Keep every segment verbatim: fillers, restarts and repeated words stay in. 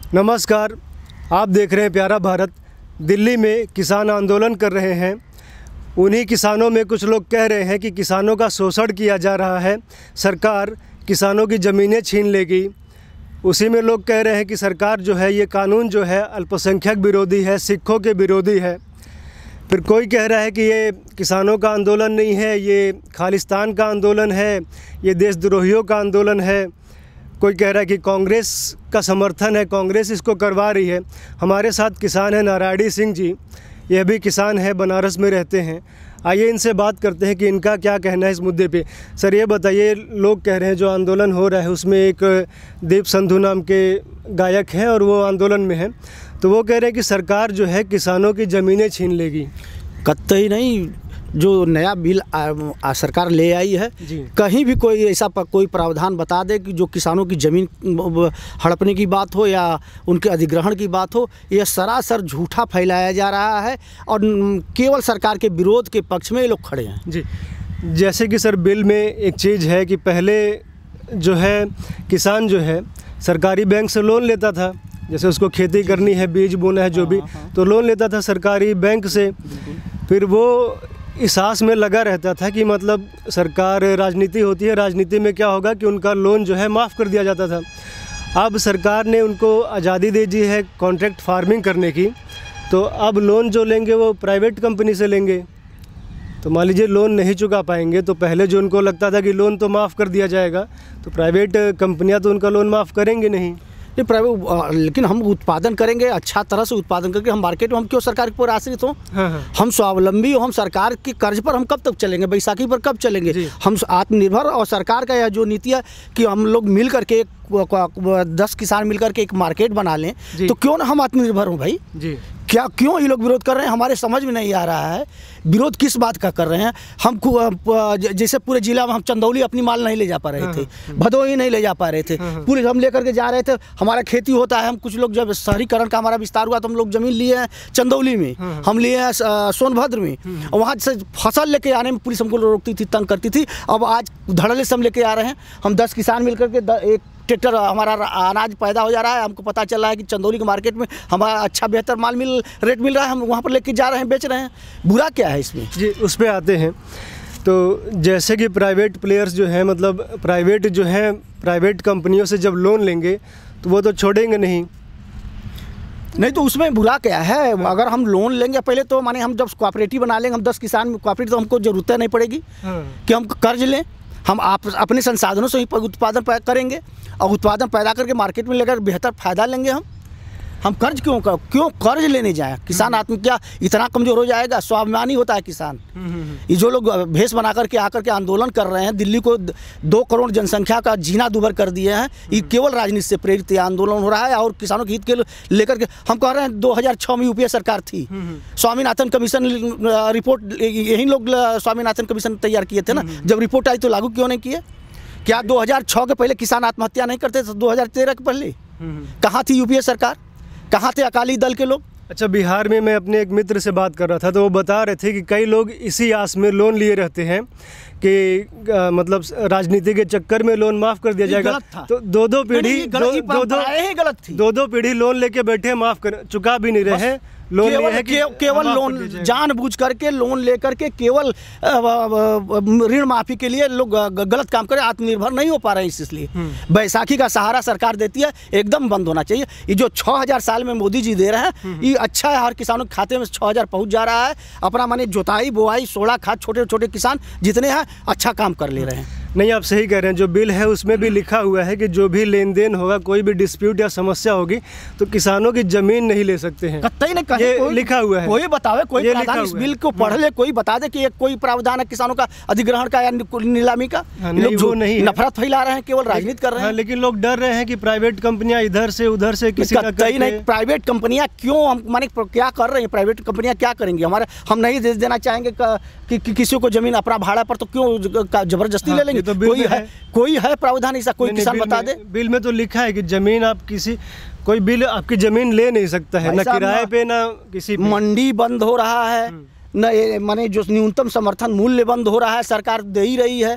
नमस्कार, आप देख रहे हैं प्यारा भारत। दिल्ली में किसान आंदोलन कर रहे हैं। उन्हीं किसानों में कुछ लोग कह रहे हैं कि किसानों का शोषण किया जा रहा है, सरकार किसानों की ज़मीनें छीन लेगी। उसी में लोग कह रहे हैं कि सरकार जो है ये कानून जो है अल्पसंख्यक विरोधी है, सिखों के विरोधी है। फिर कोई कह रहा है कि ये किसानों का आंदोलन नहीं है, ये खालिस्तान का आंदोलन है, ये देशद्रोहियों का आंदोलन है। कोई कह रहा है कि कांग्रेस का समर्थन है, कांग्रेस इसको करवा रही है। हमारे साथ किसान हैं नारायणी सिंह जी, यह भी किसान है, बनारस में रहते हैं। आइए इनसे बात करते हैं कि इनका क्या कहना है इस मुद्दे पे। सर ये बताइए, लोग कह रहे हैं जो आंदोलन हो रहा है उसमें एक दीप संधू नाम के गायक हैं और वो आंदोलन में हैं, तो वो कह रहे हैं कि सरकार जो है किसानों की ज़मीनें छीन लेगी। कतई नहीं। जो नया बिल आ, आ, सरकार ले आई है, कहीं भी कोई ऐसा कोई प्रावधान बता दे कि जो किसानों की ज़मीन हड़पने की बात हो या उनके अधिग्रहण की बात हो, यह सरासर झूठा फैलाया जा रहा है और केवल सरकार के विरोध के पक्ष में ये लोग खड़े हैं। जी, जैसे कि सर बिल में एक चीज़ है कि पहले जो है किसान जो है सरकारी बैंक से लोन लेता था, जैसे उसको खेती करनी है, बीज बोना है, जो भी, तो लोन लेता था सरकारी बैंक से। फिर वो इस आस में लगा रहता था कि मतलब सरकार, राजनीति होती है, राजनीति में क्या होगा कि उनका लोन जो है माफ़ कर दिया जाता था। अब सरकार ने उनको आज़ादी दे दी है कॉन्ट्रैक्ट फार्मिंग करने की, तो अब लोन जो लेंगे वो प्राइवेट कंपनी से लेंगे। तो मान लीजिए लोन नहीं चुका पाएंगे, तो पहले जो उनको लगता था कि लोन तो माफ़ कर दिया जाएगा, तो प्राइवेट कंपनियां तो उनका लोन माफ़ करेंगे नहीं। ये प्राइवेट, लेकिन हम उत्पादन करेंगे, अच्छा तरह से उत्पादन करके हम मार्केट में, हम क्यों सरकार पर आश्रित हों? हाँ हाँ। हम स्वावलंबी हो, हम सरकार के कर्ज पर हम कब तक चलेंगे? बैसाखी पर कब चलेंगे? हम आत्मनिर्भर, और सरकार का यह जो नीति है कि हम लोग मिल करके दस किसान मिल करके एक मार्केट बना लें, तो क्यों ना हम आत्मनिर्भर हों भाई जी? क्या क्यों ये लोग विरोध कर रहे हैं? हमारे समझ में नहीं आ रहा है विरोध किस बात का कर रहे हैं। हम जैसे पूरे जिला में हम चंदौली अपनी माल नहीं ले जा पा रहे थे, भदोही नहीं ले जा पा रहे थे, पूरे हम लेकर के जा रहे थे। हमारा खेती होता है, हम कुछ लोग जब शहरीकरण का हमारा विस्तार हुआ तो हम लोग जमीन लिए हैं चंदौली में, हम लिए हैं सोनभद्र में, और वहाँ से फसल लेके आने में पुलिस हमको रोकती थी, तंग करती थी। अब आज धड़ल्ले से हम लेके आ रहे हैं, हम दस किसान मिल करके एक ट्रैक्टर हमारा अनाज पैदा हो जा रहा है। हमको पता चल रहा है कि चंदौली के मार्केट में हमारा अच्छा बेहतर माल मिल रेट मिल रहा है, हम वहाँ पर लेके जा रहे हैं, बेच रहे हैं। बुरा क्या है इसमें? जी, उस पर आते हैं। तो जैसे कि प्राइवेट प्लेयर्स जो हैं, मतलब प्राइवेट जो हैं, प्राइवेट कंपनियों से जब लोन लेंगे तो वो तो छोड़ेंगे नहीं। नहीं तो उसमें बुरा क्या है? अगर हम लोन लेंगे पहले, तो माने हम जब कोऑपरेटिव बना लेंगे, हम दस किसान कोऑपरेटिव, तो हमको जरूरत नहीं पड़ेगी कि हम कर्ज लें। हम आप अपने संसाधनों से ही उत्पादन करेंगे और उत्पादन पैदा करके मार्केट में लेकर बेहतर फ़ायदा लेंगे। हम हम कर्ज क्यों कर, क्यों कर्ज लेने जाएं? किसान आत्म क्या इतना कमज़ोर हो जाएगा? स्वाभिमानी होता है किसान। ये जो लोग भेष बना करके आकर के आंदोलन कर रहे हैं, दिल्ली को दो करोड़ जनसंख्या का जीना दूभर कर दिए हैं, ये केवल राजनीति से प्रेरित आंदोलन हो रहा है। और किसानों के हित के लेकर के हम कह रहे हैं, दो हज़ार छः में यूपीए सरकार थी, स्वामीनाथन कमीशन रिपोर्ट, यही लोग स्वामीनाथन कमीशन तैयार किए थे ना। जब रिपोर्ट आई तो लागू क्यों नहीं किए? क्या दो हज़ार छः के पहले किसान आत्महत्या नहीं करते थे? दो हज़ार तेरह के पहले कहाँ थी यूपीए सरकार? कहाँ थे अकाली दल के लोग? अच्छा, बिहार में मैं अपने एक मित्र से बात कर रहा था, तो वो बता रहे थे कि कई लोग इसी आस में लोन लिए रहते हैं कि आ, मतलब राजनीति के चक्कर में लोन माफ़ कर दिया जाएगा। तो दो दो पीढ़ी दो दो गलत थी दो दो पीढ़ी लोन लेके बैठे, माफ़ कर चुका भी नहीं रहे। लोन केवल, है कि केवल लोन जानबूझ करके लोन लेकर के केवल ऋण माफी के लिए लोग गलत काम करें, आत्मनिर्भर नहीं हो पा रहे हैं। इसलिए बैसाखी का सहारा सरकार देती है, एकदम बंद होना चाहिए। ये जो छः हज़ार साल में मोदी जी दे रहे हैं, ये अच्छा है, हर किसानों के खाते में छः हज़ार पहुँच जा रहा है। अपना माने जोताई बोआई सोलह खाद छोटे छोटे किसान जितने हैं अच्छा काम कर ले रहे हैं। नहीं, आप सही कह रहे हैं। जो बिल है उसमें भी लिखा हुआ है कि जो भी लेन देन होगा, कोई भी डिस्प्यूट या समस्या होगी, तो किसानों की जमीन नहीं ले सकते हैं। कतई नहीं, ये कोई, लिखा हुआ है। कोई बतावे, कोई प्रावधान इस बिल को पढ़ ले, कोई बता दे कि एक कोई प्रावधान है किसानों का अधिग्रहण का या नीलामी का। नहीं, वो नहीं, नफरत फैला रहे हैं, केवल राजनीति कर रहे हैं। लेकिन लोग डर रहे हैं कि प्राइवेट कंपनियां इधर से उधर से किसी कतई नहीं। प्राइवेट कंपनियां क्यों, हम माने क्या कर रही हैं? प्राइवेट कंपनियां क्या करेंगी? हमारे हम नहीं दे देना चाहेंगे कि किसी को जमीन अपना भाड़ा पर, तो क्यों जबरदस्ती ले लेंगे? कोई है कोई है प्रावधान ऐसा? कोई किसान बता दे। बिल में तो लिखा है कि जमीन आप किसी कोई बिल आपकी जमीन ले नहीं सकता है, ना किराए पे ना किसी पे। मंडी बंद हो रहा है, न माने जो न्यूनतम समर्थन मूल्य बंद हो रहा है, सरकार दे ही रही है।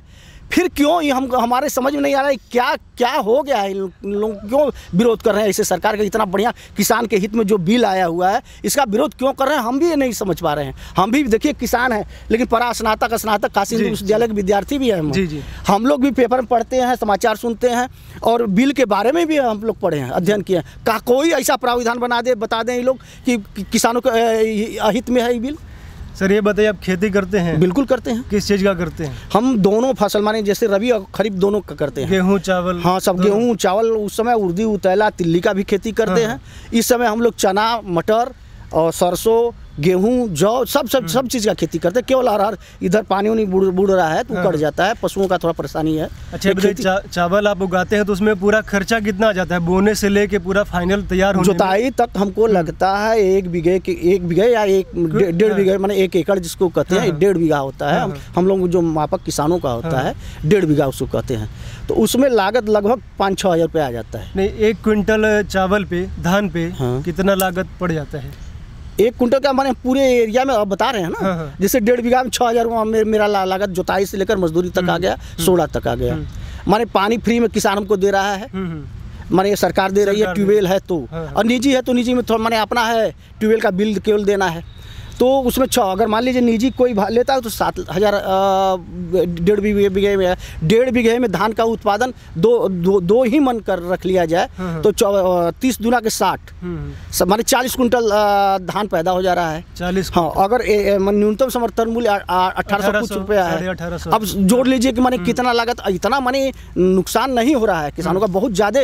फिर क्यों ये हम हमारे समझ में नहीं आ रहा है क्या क्या हो गया है, इन लोग क्यों विरोध कर रहे हैं ऐसे सरकार का इतना बढ़िया किसान के हित में जो बिल आया हुआ है इसका विरोध क्यों कर रहे हैं, हम भी ये नहीं समझ पा रहे हैं। हम भी देखिए किसान हैं लेकिन परा स्नातक स्नातक काशी हिंदू विश्वविद्यालय के विद्यार्थी भी हैं हम जी जी हम लोग भी पेपर में पढ़ते हैं, समाचार सुनते हैं और बिल के बारे में भी हम लोग पढ़े हैं, अध्ययन किए हैं। का कोई ऐसा प्रावधान बना दे बता दें ये लोग कि किसानों के अहित में है ये बिल। सर ये बताइए आप खेती करते हैं? बिल्कुल करते हैं। किस चीज़ का करते हैं? हम दोनों फसल माने जैसे रबी और खरीफ दोनों का करते हैं। गेहूं चावल? हाँ सब गेहूं चावल, उस समय उर्दी उतैला तिल्ली का भी खेती करते हाँ। हैं। इस समय हम लोग चना मटर और सरसों गेहूं जौ सब सब सब चीज़ का खेती करते हैं। केवल अरहर इधर पानी उनी बुड़ बुड़ रहा है तो हाँ। कट जाता है, पशुओं का थोड़ा परेशानी है। अच्छा चा, चावल आप उगाते हैं तो उसमें पूरा खर्चा कितना आ जाता है बोने से लेके पूरा फाइनल तैयार होने जुताई तक? हमको लगता है एक बीघे के एक बीघे या एक डेढ़ बीघे माने एक एकड़ जिसको कहते हैं डेढ़ बीघा होता है। हम लोग जो मापक किसानों का होता है डेढ़ बीघा उसको कहते हैं, तो उसमें लागत लगभग पाँच छः हज़ार रुपये आ जाता है। नहीं एक क्विंटल चावल पे धान पे कितना लागत पड़ जाता है? एक कुंटल का माने पूरे एरिया में अब बता रहे हैं ना हाँ हाँ। जैसे डेढ़ बीघा में छः हज़ार मेरा लागत जुताई से लेकर मजदूरी तक आ गया, सोलह तक आ गया। माने पानी फ्री में किसान हमको दे रहा है, माने सरकार दे रही है, ट्यूबवेल है तो हाँ हाँ। और निजी है तो निजी में थोड़ा माने अपना है, ट्यूबवेल का बिल केवल देना है तो उसमें छः। अगर मान लीजिए निजी कोई लेता है तो सात हज़ार डेढ़ बीघे बीघे में डेढ़ बीघे में धान का उत्पादन दो दो, दो ही मन कर रख लिया जाए हाँ तो तीस दुना के साठ माने चालीस कुंटल धान पैदा हो जा रहा है। चालीस हाँ अगर न्यूनतम समर्थन मूल्य अठारह सौ कुछ रुपया है। अब जोड़ लीजिए कि माने कितना लागत, इतना माने नुकसान नहीं हो रहा है किसानों का बहुत ज़्यादा।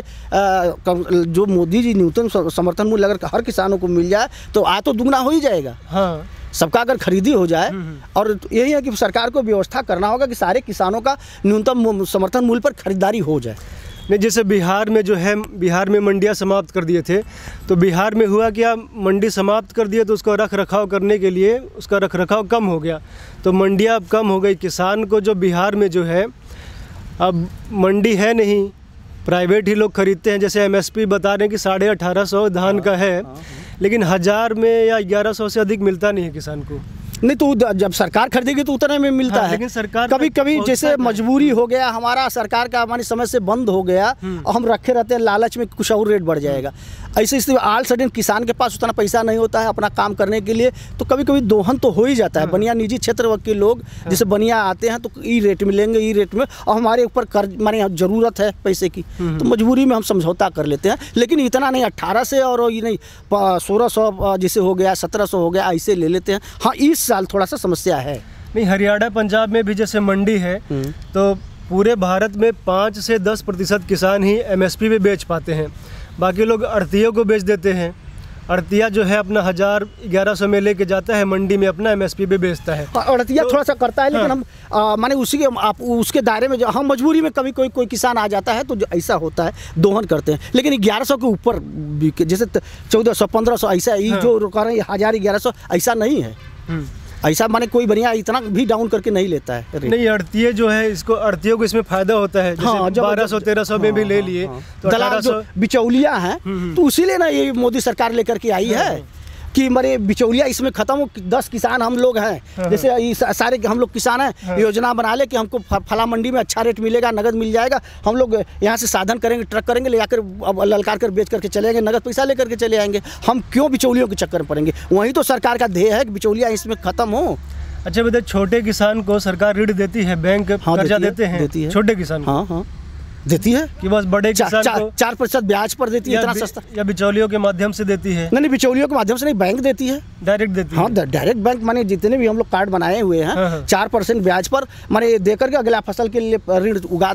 जो मोदी जी न्यूनतम समर्थन मूल्य अगर हर किसानों को मिल जाए तो आय तो दुगना हो ही जाएगा हाँ। सबका अगर खरीदी हो जाए और यही है कि सरकार को व्यवस्था करना होगा कि सारे किसानों का न्यूनतम समर्थन मूल्य पर खरीदारी हो जाए। नहीं जैसे बिहार में जो है बिहार में मंडियां समाप्त कर दिए थे तो बिहार में हुआ क्या, मंडी समाप्त कर दिए तो उसको रख रखाव करने के लिए उसका रख रखाव कम हो गया तो मंडियां अब कम हो गई। किसान को जो बिहार में जो है अब मंडी है नहीं, प्राइवेट ही लोग खरीदते हैं। जैसे एमएसपी बता रहे हैं कि साढ़े अठारह सौ धान का है लेकिन हज़ार में या ग्यारह सौ से अधिक मिलता नहीं है किसान को। नहीं तो जब सरकार खरीदेगी तो उतने में मिलता हाँ, है लेकिन सरकार कभी कभी जैसे मजबूरी हो गया हमारा, सरकार का हमारी समय से बंद हो गया और हम रखे रहते हैं लालच में कुछ और रेट बढ़ जाएगा। ऐसे इसलिए आल सडन किसान के पास उतना पैसा नहीं होता है अपना काम करने के लिए तो कभी कभी दोहन तो हो ही जाता है। बनिया निजी क्षेत्र के लोग जैसे बनिया आते हैं तो ई रेट में लेंगे ई रेट में और हमारे ऊपर कर्ज माने ज़रूरत है पैसे की तो मजबूरी में हम समझौता कर लेते हैं। लेकिन इतना नहीं अट्ठारह से और ये नहीं सोलह सौ जैसे हो गया सत्रह सौ हो गया ऐसे ले लेते हैं। हाँ इस साल थोड़ा सा समस्या है। नहीं हरियाणा पंजाब में भी जैसे मंडी है तो पूरे भारत में पाँच से दस प्रतिशत किसान ही एमएसपी पे बेच पाते हैं, बाकी लोग अड़तियों को बेच देते हैं। अड़तिया जो है अपना हज़ार ग्यारह सौ में लेके जाता है मंडी में अपना एमएसपी पे बेचता है। अड़तिया तो, थोड़ा सा करता है लेकिन हाँ। हम माने उसी के आप उसके दायरे में हम मजबूरी में कभी कोई कोई किसान आ जाता है तो जो ऐसा होता है दोहन करते हैं। लेकिन ग्यारह सौ के ऊपर जैसे चौदह सौ पंद्रह सौ ऐसा हाँ। जो कह रहे हैं हज़ार ग्यारह सौ ऐसा नहीं है। ऐसा माने कोई बढ़िया इतना भी डाउन करके नहीं लेता है। नहीं अड़तिये जो है इसको अड़तियों को इसमें फायदा होता है। हाँ, बारह सौ तेरह सौ में भी ले लिए तो दलाल जो बिचौलिया हैं तो इसीलिए ना ये मोदी सरकार लेकर के आई है कि मरे बिचौलिया इसमें खत्म हो। दस किसान हम लोग हैं जैसे सारे हम लोग किसान हैं, योजना बना ले कि हमको फला मंडी में अच्छा रेट मिलेगा, नगद मिल जाएगा, हम लोग यहाँ से साधन करेंगे, ट्रक करेंगे, ले जाकर ललकार कर बेच करके चले जाएंगे, नगद पैसा लेकर के चले आएंगे। हम क्यों बिचौलियों के चक्कर में पड़ेंगे? वही तो सरकार का ध्येय है कि बिचौलिया इसमें खत्म हो। अच्छा बताइए छोटे किसान को सरकार ऋण देती है, बैंक कर्जा देते हैं छोटे किसान को? हाँ हाँ देती है कि बस बड़े किसान चा, को चार प्रतिशत ब्याज पर देती है, इतना सस्ता। या बिचौलियों के माध्यम से देती है? नहीं नहीं बिचौलियों के माध्यम से नहीं, बैंक देती है, डायरेक्ट देती हाँ, है। डायरेक्ट बैंक माने जितने भी हम लोग कार्ड बनाए हुए हैं चार परसेंट ब्याज पर माने देकर के अगला फसल के लिए ऋण उगा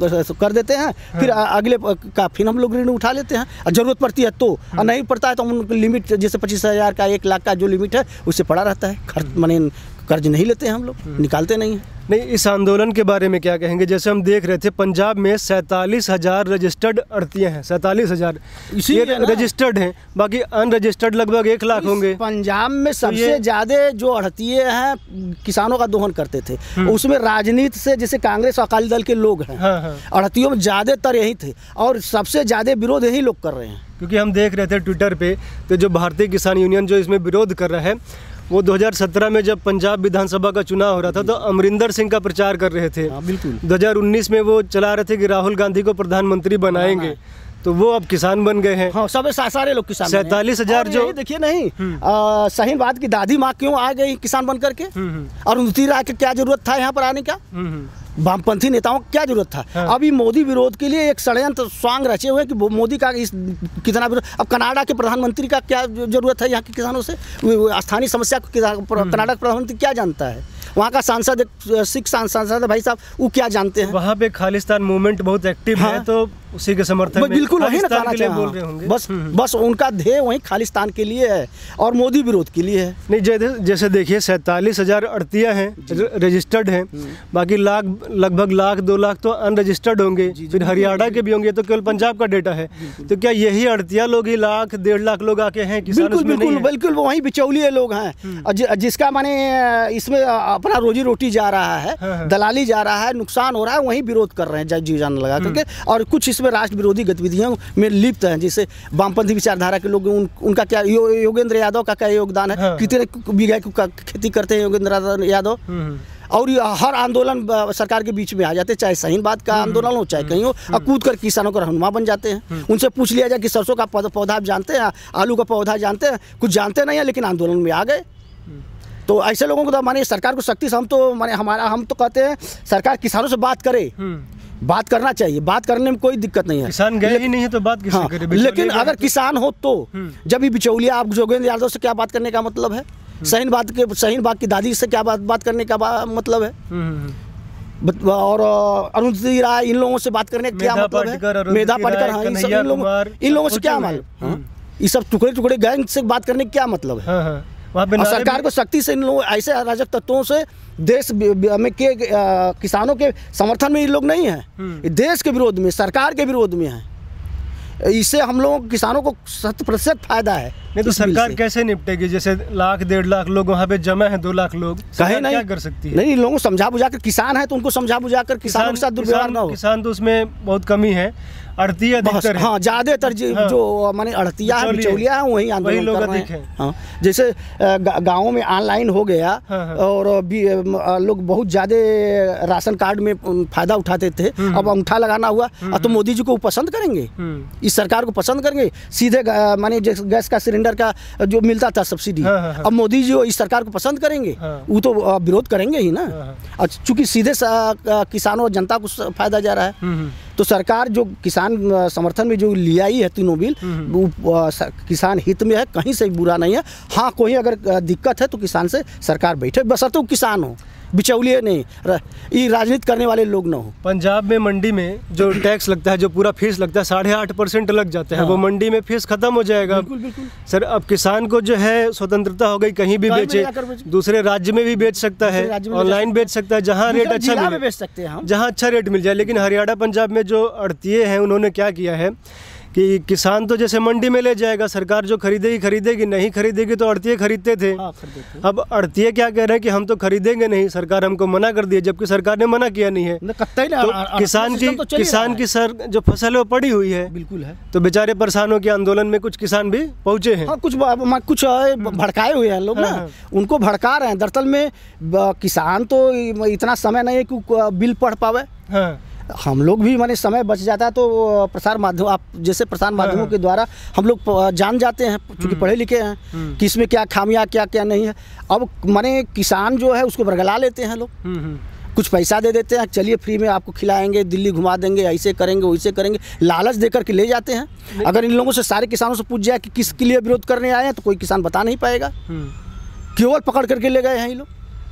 कर देते हैं। फिर अगले का फिर हम लोग ऋण उठा लेते हैं, जरूरत पड़ती है तो, और नहीं पड़ता है तो हम लिमिट जैसे पच्चीस हजार का एक लाख का जो लिमिट है उससे पड़ा रहता है। खर्च माने कर्ज नहीं लेते हैं हम लोग, निकालते नहीं हैं। नहीं इस आंदोलन के बारे में क्या कहेंगे? जैसे हम देख रहे थे पंजाब में सैंतालीस हजार रजिस्टर्ड अड़तियाँ हैं, सैंतालीस हजार ये रजिस्टर्ड हैं, बाकी अनरजिस्टर्ड लगभग एक लाख होंगे। पंजाब में सबसे तो ज्यादा जो अड़तिये हैं किसानों का दोहन करते थे, उसमें राजनीति से जैसे कांग्रेस और अकाली दल के लोग हैं, अड़तियों में ज्यादातर यही थे और सबसे ज्यादा विरोध यही लोग कर रहे हैं। क्योंकि हम देख रहे थे ट्विटर पे तो जो भारतीय किसान यूनियन जो इसमें विरोध कर रहा है वो दो हज़ार सत्रह में जब पंजाब विधानसभा का चुनाव हो रहा था तो अमरिंदर सिंह का प्रचार कर रहे थे। हाँ, बिल्कुल। दो हज़ार उन्नीस में वो चला रहे थे कि राहुल गांधी को प्रधानमंत्री बनाएंगे, तो वो अब किसान बन गए हैं। हाँ, सब सारे लोग किसान। सैंतालीस हजार जो देखिए नहीं, शाहीन बाग की दादी माँ क्यों आ गई किसान बन करके, और अरुंधति राय की क्या जरूरत था यहाँ पर आने का, वामपंथी नेताओं को क्या जरूरत था। हाँ। अभी मोदी विरोध के लिए एक षड्यंत्र स्वांग रचे हुए कि मोदी का इस कितना विरोध। अब कनाडा के प्रधानमंत्री का क्या जरूरत है यहाँ के किसानों से, स्थानीय समस्या को कनाडा का प्रधानमंत्री क्या जानता है, वहाँ का सांसद सिख सांसद है भाई साहब, वो क्या जानते हैं। वहाँ पे खालिस्तान मूवमेंट बहुत एक्टिव हाँ। है, तो उसी के समर्थन में बिल्कुल वही ना कहना चाहिए बोल रहे होंगे। बस बस उनका ध्येय वही खालिस्तान के लिए है और मोदी विरोध के लिए है। नहीं, जैसे जैसे देखिए सैंतालीस हजार अड़तियाँ हैं रजिस्टर्ड हैं, बाकी लाख लगभग लाख दो लाख तो अनरजिस्टर्ड होंगे, फिर हरियाणा के भी होंगे, तो केवल पंजाब का डेटा है। तो क्या यही अड़तिया लोग ही लाख डेढ़ लाख लोग आके हैं किसान? बिल्कुल बिल्कुल बिल्कुल वही बिचौलिए लोग हैं, जिसका माने इसमें अपना रोजी रोटी जा रहा है, दलाली जा रहा है, नुकसान हो रहा है, वही विरोध कर रहे हैं जी जान लगा करके। और कुछ इसमें राष्ट्र विरोधी गतिविधियों में लिप्त हैं, जैसे वामपंथी विचारधारा के लोग, उन, उनका क्या यो, योगेंद्र यादव का क्या योगदान है, हाँ। कितने बीघा खेती करते हैं योगेंद्र यादव, और हर आंदोलन सरकार के बीच में आ जाते हैं, चाहे शाहीन बाग का आंदोलन हो चाहे कहीं हो, और कूद कर किसानों का रहनुमा बन जाते हैं। उनसे पूछ लिया जाए कि सरसों का पौधा आप जानते हैं, आलू का पौधा जानते हैं, कुछ जानते नहीं है लेकिन आंदोलन में आ गए। तो ऐसे लोगों को तो माने सरकार को सख्ती से हम तो माने हमारा हम तो कहते हैं सरकार किसानों से बात करे, बात करना चाहिए, बात करने में कोई दिक्कत नहीं है। किसान गए ही नहीं है तो बात किससे हाँ, करे? लेकिन अगर किसान हो तो जब भी बिचौलिया, आप योगेंद्र यादव से क्या बात करने का मतलब है, शाहीन बाग के शाहीन बाग की दादी से क्या बात बात करने का मतलब है, और अरुंधति राय इन लोगों से बात करने का क्या मतलब है, मेधा पाटकर, हाँ, इन लोगों इन लोगों से क्या मालूम, ये सब टुकड़े टुकड़े गैंग से बात करने का क्या मतलब है। और सरकार को सख्ती से इन लोगों ऐसे अराजक तत्वों से देश में के किसानों के समर्थन में ये लोग नहीं हैं, देश के विरोध में, सरकार के विरोध में हैं। इससे हम लोगों किसानों को शत प्रतिशत फायदा है। नहीं तो सरकार कैसे निपटेगी? जैसे लाख डेढ़ लाख लोग वहाँ पे जमा है, दो लाख लोग, कहे नहीं क्या कर सकती है? नहीं, इन लोगों को समझा बुझा कर, किसान है तो उनको समझा बुझा कर किसानों के साथ दुर्व्यवहार ना हो। किसान तो उसमें बहुत कमी है, अड़तिया अधिकतर है। हाँ, ज्यादातर हाँ। जो माने अड़तिया है, बिचौलिया है, वही आंदोलन कर रहे हैं। हाँ, जैसे गाँवों में ऑनलाइन हो गया, और लोग बहुत ज्यादा राशन कार्ड में फायदा उठाते थे, अब अंगूठा लगाना हुआ, तो मोदी जी को पसंद करेंगे, इस सरकार को पसंद करेंगे। सीधे माने गैस का सिलेंडर का जो मिलता था सब्सिडी, अब मोदी जी इस सरकार को पसंद करेंगे, वो तो विरोध करेंगे ही ना। और चूंकि सीधे किसानों और जनता को फायदा जा रहा है, तो सरकार जो किसान समर्थन में जो ले आई है तीनों बिल, वो किसान हित में है, कहीं से बुरा नहीं है। हाँ, कोई अगर दिक्कत है तो किसान से सरकार बैठे, बशर्ते वो किसान हो, बिचौलिए नहीं, ये राजनीति करने वाले लोग ना हो। पंजाब में मंडी में जो टैक्स लगता है, जो पूरा फीस लगता है, साढ़े आठ परसेंट लग जाता है। हाँ। वो मंडी में फीस खत्म हो जाएगा। बिल्कुल, बिल्कुल। सर, अब किसान को जो है स्वतंत्रता हो गई, कहीं भी बेचे, दूसरे राज्य में भी बेच सकता है, ऑनलाइन बेच सकता है, जहाँ रेट अच्छा मिले बेच सकते हैं, जहाँ अच्छा रेट मिल जाए। लेकिन हरियाणा पंजाब में जो अड़तिये हैं, उन्होंने क्या किया है कि किसान तो जैसे मंडी में ले जाएगा, सरकार जो खरीदेगी खरीदेगी, नहीं खरीदेगी तो अड़तिये खरीदते थे। हाँ, अब अड़तिये क्या कह रहे हैं कि हम तो खरीदेंगे नहीं, सरकार हमको मना कर दिया, जबकि सरकार ने मना किया नहीं है। तो किसान की तो किसान की सर जो फसल है वो पड़ी हुई है, बिल्कुल है, तो बेचारे परेशान हो के आंदोलन में कुछ किसान भी पहुंचे हैं। हाँ, कुछ कुछ भड़काए हुए हैं लोग ना, उनको भड़का रहे हैं। दरअसल में किसान तो इतना समय नहीं है कि बिल पढ़ पावे। हम लोग भी माने समय बच जाता है तो प्रसार माध्यम, आप जैसे प्रसार माध्यमों के द्वारा हम लोग जान जाते हैं, क्योंकि पढ़े लिखे हैं, कि इसमें क्या खामियां क्या क्या नहीं है। अब माने किसान जो है उसको बरगला लेते हैं लोग, कुछ पैसा दे देते हैं, चलिए फ्री में आपको खिलाएंगे, दिल्ली घुमा देंगे, ऐसे करेंगे वैसे करेंगे, लालच देकर के ले जाते हैं। अगर इन लोगों से सारे किसानों से पूछ जाए कि किसके लिए विरोध करने आए हैं, तो कोई किसान बता नहीं पाएगा, केवल पकड़ करके ले गए हैं ये लोग।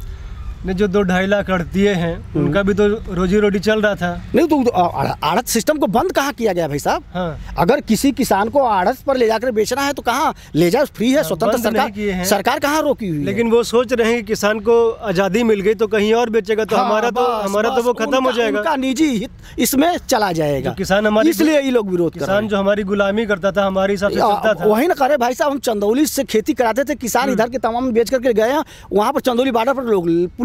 ने जो दो ढाई लाख अड़तिये हैं, उनका भी तो रोजी रोटी चल रहा था। नहीं तो आड़त सिस्टम को बंद कहाँ किया गया भाई साहब? हाँ। अगर किसी किसान को आड़त पर ले जाकर बेचना है तो कहाँ ले जाए, फ्री है, स्वतंत्र सरकार सरकार कहाँ रोकी हुई है? लेकिन वो सोच रहे हैं कि किसान को आज़ादी मिल गई तो कहीं और बेचेगा, तो हाँ, हमारा तो हमारा तो वो खत्म हो जाएगा, उनका निजी हित इसमें चला जाएगा। किसान हमारी, इसलिए ये लोग विरोध कर रहे हैं। किसान जो हमारी गुलामी करता था, हमारे हिसाब से चलता था, वही ना करे भाई साहब। हम चंदौली से खेती कराते थे, किसान इधर के तमाम बेच करके गए हैं, वहाँ पर चंदौली बॉर्डर पर लोग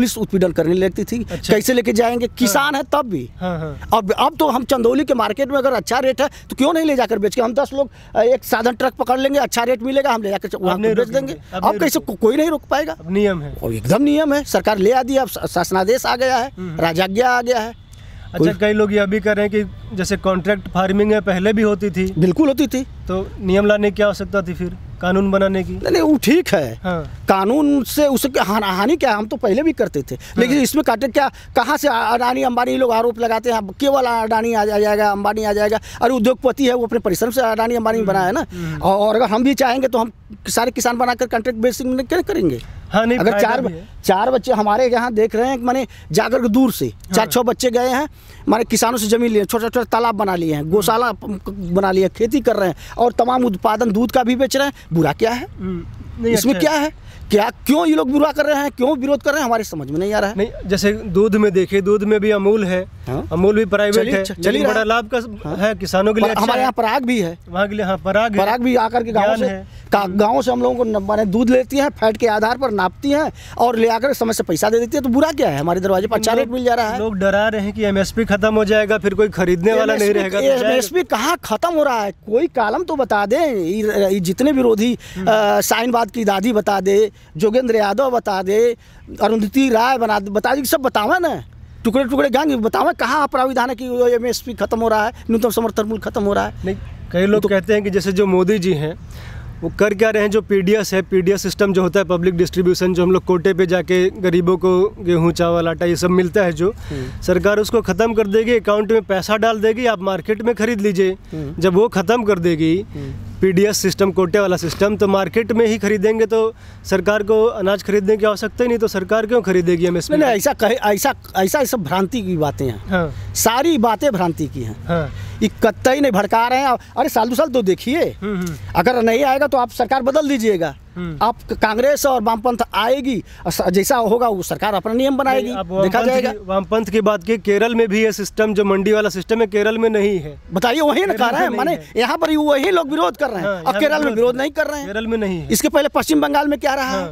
पुलिस उत्पीड़न करने लगती थी। अच्छा। कैसे लेके जाएंगे, किसान है तब भी। हाँ हाँ। अब अब तो हम चंदौली के मार्केट में अगर अच्छा रेट है तो क्यों नहीं ले जाकर बेच के, हम दस लोग एक साधन ट्रक पकड़ लेंगे, अच्छा रेट मिलेगा, हम ले जाकर वहाँ बेच देंगे। अब कैसे कोई नहीं रोक पाएगा, नियम है और एकदम नियम है, सरकार ले आती है, अब शासनादेश आ गया है, राजाज्ञा आ गया है। अच्छा, कई लोग यह भी कर रहे हैं कि जैसे कॉन्ट्रैक्ट फार्मिंग है पहले भी होती थी। बिल्कुल होती थी, तो नियम लाने की क्या आवश्यकता थी फिर, कानून बनाने की? नहीं नहीं वो ठीक है। हाँ। कानून से उसके हानि क्या है, हम तो पहले भी करते थे। हाँ। लेकिन इसमें काटे क्या, कहाँ से अडानी अंबानी लोग आरोप लगाते हैं केवल अडानी आ जाएगा, अंबानी आ जाएगा। अरे उद्योगपति है, वो अपने परिश्रम से अडानी अंबानी बना है ना। और अगर हम भी चाहेंगे तो हम सारे किसान बनाकर कॉन्ट्रैक्ट बेसिस में क्या करेंगे। हाँ, नहीं, अगर चार चार बच्चे हमारे यहाँ देख रहे हैं, माने जाकर दूर से चार छः बच्चे गए हैं, माने किसानों से जमीन लिए, छोटे छोटे तालाब बना लिए हैं, गौशाला बना लिया, खेती कर रहे हैं, और तमाम उत्पादन दूध का भी बेच रहे हैं। बुरा क्या है इसमें? क्या है, क्या क्यों ये लोग बुरा कर रहे हैं, क्यों विरोध कर रहे हैं, हमारे समझ में नहीं आ रहा है। नहीं, जैसे दूध में देखिए, दूध में भी अमूल है। हाँ? अमूल भी प्राइवेट है, चलिए बड़ा लाभ का हाँ? है किसानों के लिए। अच्छा, हमारे यहाँ पराग भी है, वहाँ के लिए हाँ पराग पराग भी आकर के गाँव से गाँव से हम लोगों को माने दूध लेती हैं, फैट के आधार पर नापती हैं और ले आकर समय से पैसा दे देती है। तो बुरा क्या है, हमारे दरवाजे पर अच्छा रेट मिल जा रहा है। लोग डरा रहे हैं कि एमएसपी खत्म हो जाएगा, फिर कोई खरीदने वाला नहीं रहेगा। एमएसपी कहाँ खत्म हो रहा है, कोई कालम तो बता दे, जितने विरोधी शाहीनबाग की दादी बता दे, जोगेंद्र यादव बता दे, अरुंधति राय बना बता दे, सब बतावा ना, टुकड़े टुकड़े गैंग बतावा कहाँ प्राविधान है कि एमएसपी खत्म हो रहा है, न्यूनतम समर्थन मूल्य खत्म हो रहा है। नहीं, कई लोग तो कहते हैं कि जैसे जो मोदी जी हैं वो कर क्या रहे हैं, जो पीडीएस है, पीडीएस सिस्टम जो होता है पब्लिक डिस्ट्रीब्यूशन, जो हम लोग कोटे पे जाके गरीबों को गेहूं चावल आटा ये सब मिलता है, जो सरकार उसको ख़त्म कर देगी, अकाउंट में पैसा डाल देगी, आप मार्केट में खरीद लीजिए। जब वो ख़त्म कर देगी पीडीएस सिस्टम, कोटे वाला सिस्टम, तो मार्केट में ही खरीदेंगे, तो सरकार को अनाज खरीदने की आवश्यकता ही नहीं, तो सरकार क्यों खरीदेगी एमएसपी? नहीं, ऐसा कहे, ऐसा ऐसा ऐसा भ्रांति की बातें हैं। हाँ। सारी बातें भ्रांति की हैं। हाँ। ये कतई नहीं भड़का रहे हैं। अरे साल दो साल तो देखिए, अगर नहीं आएगा तो आप सरकार बदल दीजिएगा, आप कांग्रेस और वामपंथ आएगी, जैसा होगा वो सरकार अपना नियम बनाएगी, देखा जाएगा। वामपंथ की बात की, केरल में भी ये सिस्टम जो मंडी वाला सिस्टम है केरल में नहीं है। बताइए, वही ना कर रहे हैं, माने यहाँ पर वही लोग विरोध कर रहे हैं। अब केरल में विरोध नहीं कर रहे हैं, केरल में नहीं है। इसके पहले पश्चिम बंगाल में क्या रहा है,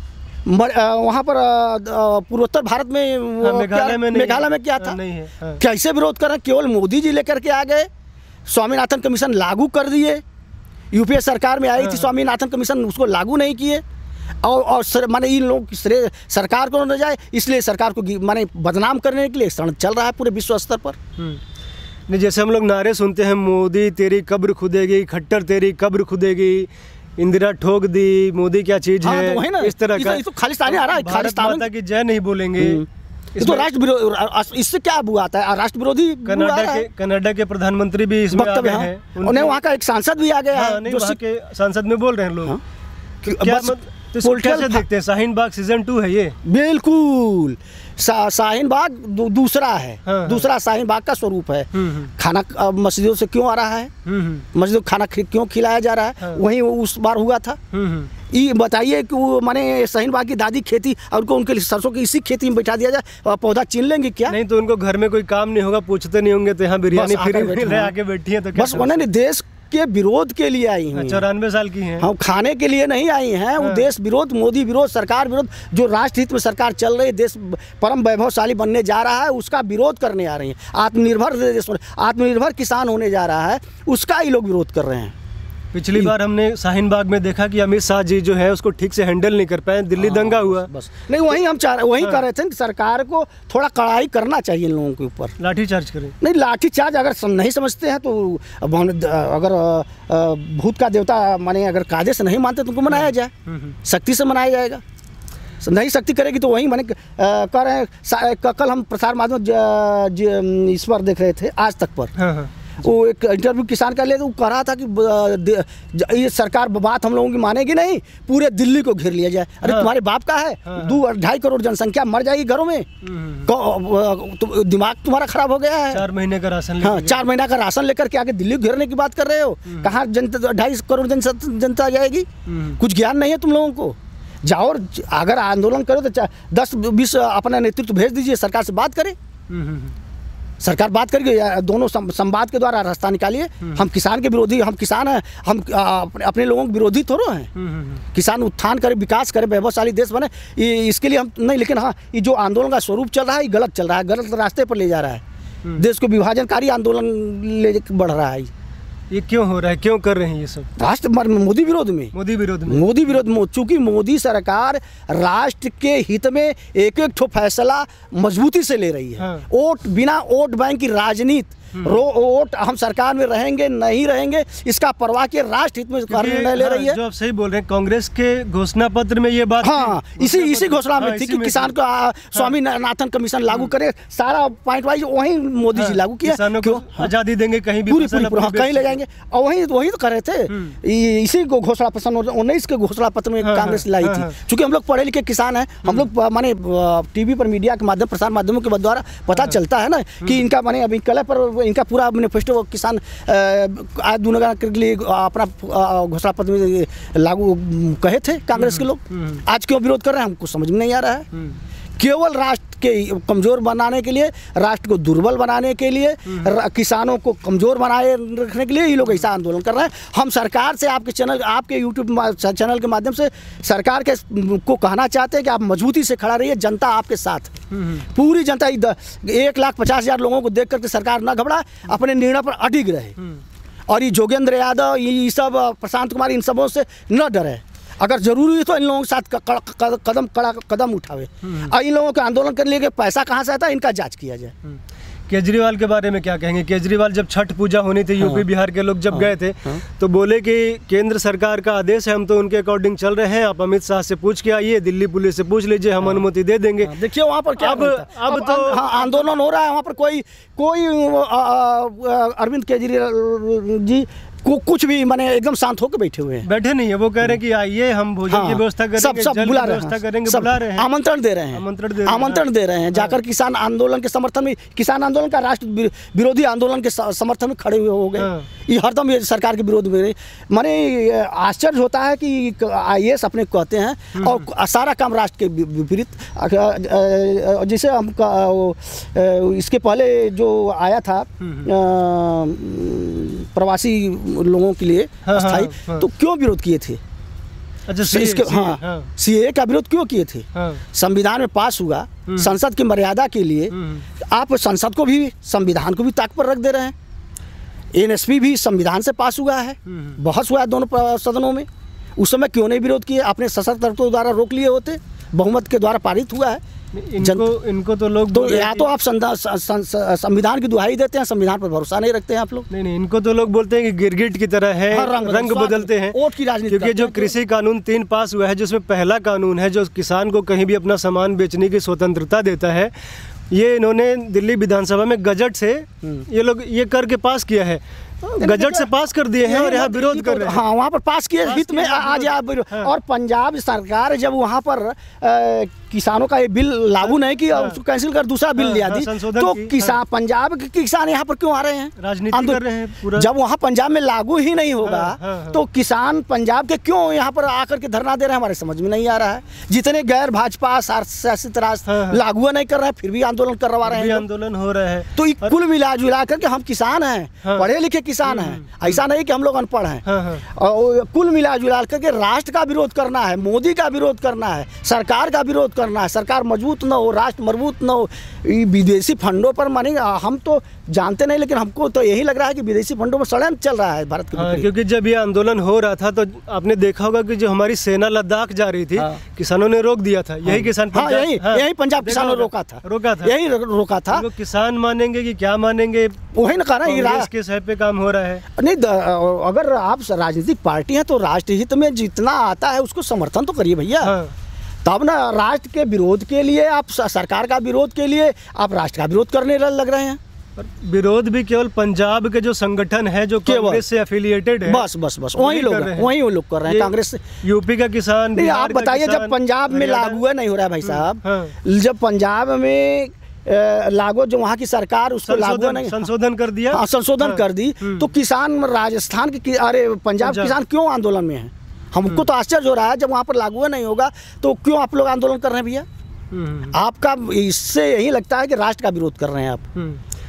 वहाँ पर पूर्वोत्तर भारत में, मेघालय में मेघालय में क्या था, कैसे विरोध कर रहे हैं? केवल मोदी जी लेकर के आ गए, स्वामीनाथन कमीशन लागू कर दिए, यूपीए सरकार में आई थी स्वामीनाथन कमीशन, उसको लागू नहीं किए, और और माने इन लोग श्रेय सरकार को न जाए, इसलिए सरकार को माने बदनाम करने के लिए षड्यंत्र चल रहा है पूरे विश्व स्तर पर। नहीं, जैसे हम लोग नारे सुनते हैं, मोदी तेरी कब्र खुदेगी, खट्टर तेरी कब्र खुदेगी, इंदिरा ठोक दी, मोदी क्या चीज है, तो ना, इस तरह का तो खालिस्तानी आ रहा है, खालिस्तान माता की जय नहीं बोलेंगे। तो राष्ट्र विरोधी, इससे क्या बुआ आता है, राष्ट्र विरोधी। कनाडा के कनाडा के प्रधानमंत्री भी इसमें आ गए हैं, उन्हें वहाँ का एक सांसद भी आ गया है, जो वहाँ के सांसद में बोल रहे हैं लोग। क्या तो कैसे देखते हैं? शाहीनबाग सीजन टू है ये, बिल्कुल शाहीनबाग दू, दूसरा है। हाँ, दूसरा शाहीनबाग का स्वरूप है। खाना मस्जिदों से क्यों आ रहा है, मस्जिदों खाना क्यों खिलाया जा रहा है, हाँ, वहीं उस बार हुआ था। ये बताइए कि वो माने शाहीनबाग की दादी खेती और उनको उनके सरसों की इसी खेती में बैठा दिया जाए, पौधा छीन लेंगे क्या? नहीं, तो उनको घर में कोई काम नहीं होगा, पूछते नहीं होंगे, तो यहाँ बिरयानी फ्री मिल रहा है, आके बैठी है, तो बस उन्होंने देश के विरोध के लिए आई हैं। चौरानवे साल की हैं, हम खाने के लिए नहीं आई हैं। हाँ। वो देश विरोध, मोदी विरोध, सरकार विरोध, जो राष्ट्र हित में सरकार चल रही है, देश परम वैभवशाली बनने जा रहा है, उसका विरोध करने आ रही है। आत्मनिर्भर देश, आत्मनिर्भर किसान होने जा रहा है, उसका ही लोग विरोध कर रहे हैं। पिछली बार हमने शाहीनबाग में देखा कि अमित शाह जी जो है उसको ठीक से हैंडल नहीं कर पाए, दिल्ली दंगा हुआ। बस नहीं, वही हम चाह वही हाँ। कर रहे थे कि सरकार को थोड़ा कड़ाई करना चाहिए इन लोगों के ऊपर, लाठी चार्ज करें। नहीं, लाठी चार्ज अगर सम, नहीं समझते हैं तो अगर भूत का देवता माने अगर कायदे से नहीं मानते तो उनको मनाया जाए, सख्ती से मनाया जाएगा। नहीं सख्ती करेगी तो वही माने कह रहे हैं। कल हम प्रसार माध्यम इस पर देख रहे थे, आज तक पर हाँ हाँ। वो एक इंटरव्यू किसान का ले, तो वो कह रहा था कि ये सरकार बात हम लोगों की मानेगी नहीं, पूरे दिल्ली को घेर लिया जाए। अरे हाँ। तुम्हारे बाप का है, हाँ। दो ढाई करोड़ जनसंख्या मर जाएगी घरों में, तो दिमाग तुम्हारा खराब हो गया है। चार महीने का राशन, हाँ, चार महीना का राशन लेकर के आगे दिल्ली घेरने की बात कर रहे हो। कहाँ जनता, ढाई करोड़ जनता जाएगी? कुछ ज्ञान नहीं है तुम लोगों को। जाओ, अगर आंदोलन करो तो दस बीस अपना नेतृत्व भेज दीजिए, सरकार से बात करें। सरकार बात करके दोनों संवाद के द्वारा रास्ता निकालिए। हम किसान के विरोधी, हम किसान हैं, हम अपने लोगों के विरोधी थोड़ो हैं। किसान उत्थान करे, विकास करे, वैभवशाली देश बने, इसके लिए हम नहीं। लेकिन हाँ, ये जो आंदोलन का स्वरूप चल रहा है ये गलत चल रहा है, गलत रास्ते पर ले जा रहा है। देश को विभाजनकारी आंदोलन ले बढ़ रहा है। ये क्यों हो रहा है, क्यों कर रहे हैं ये सब? राष्ट्र मोदी विरोध में मोदी विरोध में मोदी विरोध में चूंकि मोदी सरकार राष्ट्र के हित में एक एक ठो फैसला मजबूती से ले रही है। हाँ। वोट बिना वोट बैंक की राजनीति, वोट हम सरकार में रहेंगे नहीं रहेंगे इसका परवाह के राष्ट्र हित में निर्णय ले रही है। जो आप सही बोल रहे हैं, कांग्रेस के घोषणा पत्र में ये बात, हाँ, इसी इसी घोषणा में थी कि किसान को स्वामीनाथन कमीशन लागू करे, सारा पॉइंट वाइज वही मोदी जी लागू किया। किसानों को आजादी देंगे, कहीं भी पूरी पूरी कहीं ले जाएंगे, और वही वही तो कर रहे थे। इसी को घोषणा पत्र उन्नीस के घोषणा पत्र में कांग्रेस लाई थी। चूंकि हम लोग पढ़े लिखे किसान हैं, हम लोग माने टीवी पर मीडिया के माध्यम, प्रसार माध्यमों के द्वारा पता चलता है ना कि इनका माने अभी कल पर इनका पूरा मैनिफेस्टो किसान आय दुगना के लिए अपना घोषणा पत्र में लागू कहे थे कांग्रेस के लोग। आज क्यों विरोध कर रहे हैं हमको समझ में नहीं आ रहा है। केवल राष्ट्र के कमजोर बनाने के लिए, राष्ट्र को दुर्बल बनाने के लिए, किसानों को कमजोर बनाए रखने के लिए ये लोग ऐसा आंदोलन कर रहे हैं। हम सरकार से, आपके चैनल, आपके यूट्यूब चैनल के माध्यम से सरकार के को कहना चाहते हैं कि आप मजबूती से खड़ा रहिए, जनता आपके साथ। पूरी जनता एक लाख पचास हजार लोगों को देख करके सरकार न घबराए, अपने निर्णय पर अडिग रहे। और ये जोगेंद्र यादव, ये सब प्रशांत कुमार, इन सबों से न डरे। अगर जरूरी है तो इन लोगों के साथ कदम कड़ा कदम उठावे। और इन लोगों के आंदोलन करने के पैसा कहाँ से आता है, इनका जांच किया जाए। केजरीवाल के बारे में क्या कहेंगे? केजरीवाल जब छठ पूजा होनी थी, यूपी बिहार के लोग जब हाँ, गए थे हाँ, तो बोले कि केंद्र सरकार का आदेश है, हम तो उनके अकॉर्डिंग चल रहे हैं, आप अमित शाह से पूछ के आइए, दिल्ली पुलिस से पूछ लीजिए, हम अनुमति दे देंगे। देखिए वहाँ पर क्या अब अब तो आंदोलन हो रहा है, वहाँ पर कोई कोई अरविंद केजरीवाल जी को कुछ भी माने एकदम शांत होकर बैठे हुए हैं, बैठे नहीं है। वो कह रहे हैं कि आइए, हम भोजन हाँ, की व्यवस्था करेंगे, सब सब बुला रहे हैं, करेंगे, बुला रहे हैं, आमंत्रण दे रहे हैं, आमंत्रण दे आमंत्रण दे रहे हैं। जाकर किसान आंदोलन के समर्थन में, किसान आंदोलन का राष्ट्र विरोधी आंदोलन के समर्थन में खड़े हुए हो गए। ये हरदम ये सरकार के विरोध में। माने आश्चर्य होता है कि आई ए एस अपने कहते हैं और सारा काम राष्ट्र के विपरीत। जैसे हम इसके पहले जो आया था प्रवासी लोगों के लिए अस्थायी, हाँ, हाँ, तो क्यों विरोध किए थे? अच्छा, सी, इसके सी, हाँ, हाँ, सी ए का विरोध क्यों किए थे? हाँ, संविधान में पास हुआ, संसद की मर्यादा के लिए आप संसद को भी, संविधान को भी ताक पर रख दे रहे हैं। एन एस पी भी संविधान से पास हुआ है, बहस हुआ है दोनों सदनों में। उस समय क्यों नहीं विरोध किए? आपने सशस्त्र तत्वों द्वारा रोक लिए होते, बहुमत के द्वारा पारित हुआ है। इनको इनको तो लोग तो या तो आप संविधान की दुहाई देते हैं, संविधान पर भरोसा नहीं रखते हैं आप लोग। नहीं नहीं, इनको तो लोग बोलते हैं कि गिरगिट की तरह है, हाँ, रंग, रंग बदलते हैं, वोट की राजनीति। क्योंकि जो कृषि कानून तीन पास हुआ है, जिसमें पहला कानून है जो किसान को कहीं भी अपना सामान बेचने की स्वतंत्रता देता है, ये इन्होंने दिल्ली विधानसभा में गजट से ये लोग ये करके पास किया है, गजट से पास कर दिए हैं और यहाँ विरोध कर रहे हैं। हाँ, वहाँ पर पास किए हित में आज आप। हाँ। और पंजाब सरकार जब वहाँ पर आ, किसानों का ये बिल लागू नहीं किया, हाँ, उसको कैंसिल कर दूसरा बिल लिया दी, तो किसान, पंजाब के किसान यहाँ पर क्यों आ रहे हैं, राजनीति कर रहे हैं पूरा। जब वहाँ पंजाब में लागू ही नहीं होगा, हाँ, हाँ, तो किसान पंजाब के क्यों यहाँ पर आकर के धरना दे रहे हैं, हमारे समझ में नहीं आ रहा है। जितने गैर भाजपा शासित राष्ट्र लागू नहीं कर रहे हैं, फिर भी आंदोलन करवा रहे हैं, आंदोलन हो रहा है। तो कुल मिला जुला करके हम किसान हैं, पढ़े लिखे किसान हैं, ऐसा नहीं कि हम लोग अनपढ़ हैं। हाँ, हाँ। और कुल मिला जुला करके राष्ट्र का विरोध करना है, मोदी का विरोध करना है, सरकार का विरोध करना है। सरकार मजबूत न हो, राष्ट्र मजबूत न हो, विदेशी फंडों पर माने हम तो जानते नहीं, लेकिन हमको तो यही लग रहा है कि विदेशी फंडों में षड्यंत्र चल रहा है भारत के। हाँ, क्योंकि जब ये आंदोलन हो रहा था तो आपने देखा होगा कि जो हमारी सेना लद्दाख जा रही थी, हाँ, किसानों ने रोक दिया था। यही किसान हाँ, यही हाँ, यही पंजाब किसानों ने रोका था रोका था यही रोका था। किसान मानेंगे कि क्या मानेंगे, वही ना कह रहा है, के सह पे काम हो रहा है। नहीं, अगर आप राजनीतिक पार्टी हैं तो राष्ट्रहित में जितना आता है उसको समर्थन तो करिए भैया। हाँ। तब ना राष्ट्र के विरोध के लिए आप, सरकार का विरोध के लिए आप राष्ट्र का विरोध करने लग रहे हैं। विरोध भी केवल पंजाब के जो संगठन है जो कांग्रेस से एफिलिएटेड है, बस बस बस वही लोग वही वो लोग कर रहे हैं। कांग्रेस से यूपी का किसान, आप बताइए, जब पंजाब में लागू नहीं हो रहा है भाई साहब, जब पंजाब में लागू, जो वहाँ की सरकार उसको लागू नहीं, संशोधन कर दिया, हाँ, संशोधन कर दी, तो किसान राजस्थान के, अरे पंजाब किसान क्यों आंदोलन में है? हमको तो आश्चर्य हो रहा है, जब वहाँ पर लागू नहीं होगा तो क्यों आप लोग आंदोलन कर रहे हैं भैया? आपका इससे यही लगता है कि राष्ट्र का विरोध कर रहे हैं आप।